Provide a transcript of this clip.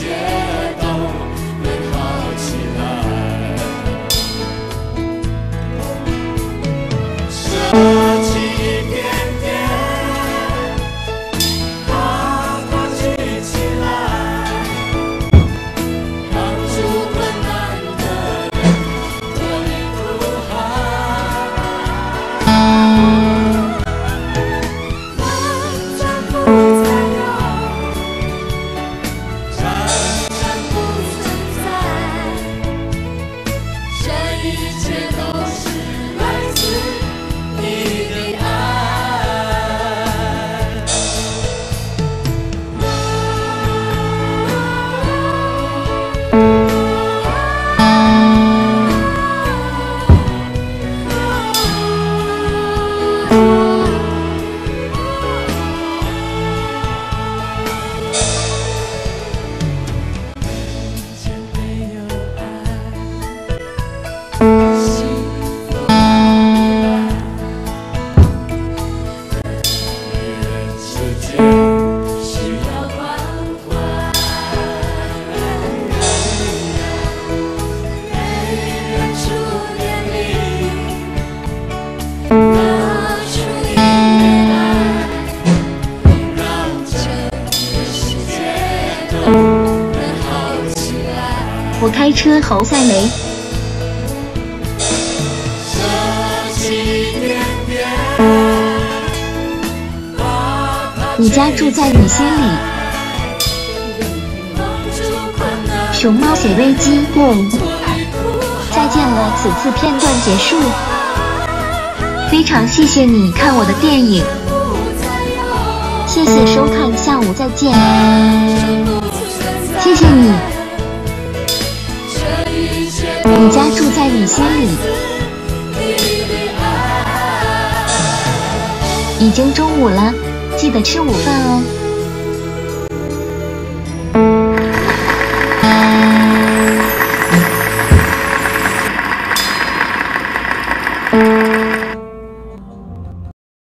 都能好起来。舍弃一点点，把它举起来，帮助困难的人脱离苦海。万丈不再有，战争不存在，这一切都是来自你的爱。前没有爱，幸福不来。女人之间需要关怀，没人出点力，拿出你的爱，让这世界都能好起来。 我开车侯赛雷， 舍弃一点点，把它你家住在你心里。 帮助困难熊猫写危机梦， 脱离苦再见了，此次片段结束。非常谢谢你看我的电影， 不再有， 谢谢收看，下午再见。 不存在。 谢谢你， 这一切你家住在你心里。 你的爱。 已经中午了，记得吃午饭哦。